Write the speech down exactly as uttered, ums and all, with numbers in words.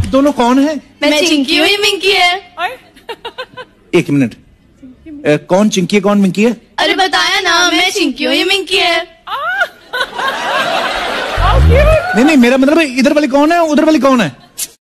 दोनों कौन है? मैं चिंकी हूँ, ये मिंकी है। एक मिनट, कौन चिंकी है कौन मिंकी है? अरे बताया ना, मैं चिंकी हूँ, ये मिंकी है। नहीं नहीं, मेरा मतलब इधर वाली कौन है उधर वाली कौन है?